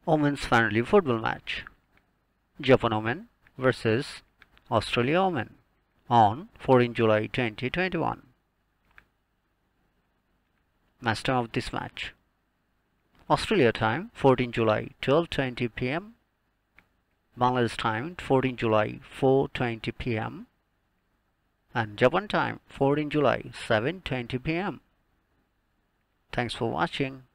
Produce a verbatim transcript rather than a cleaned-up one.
Women's friendly football match. Japan Women versus Australia Women on fourteenth July twenty twenty-one. Match time of this match. Australia time fourteenth July twelve twenty p m Bangladesh time fourteenth July four twenty p m and Japan time fourteenth July seven twenty p m Thanks for watching.